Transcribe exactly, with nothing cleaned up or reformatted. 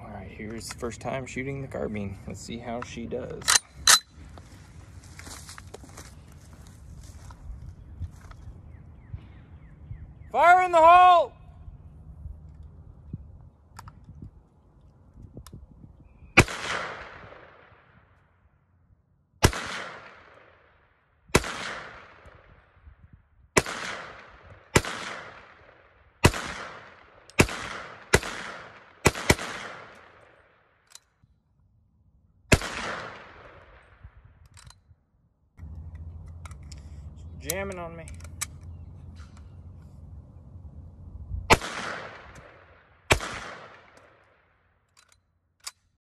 All right, here's the first time shooting the carbine. Let's see how she does. Fire in the hole! Jamming on me.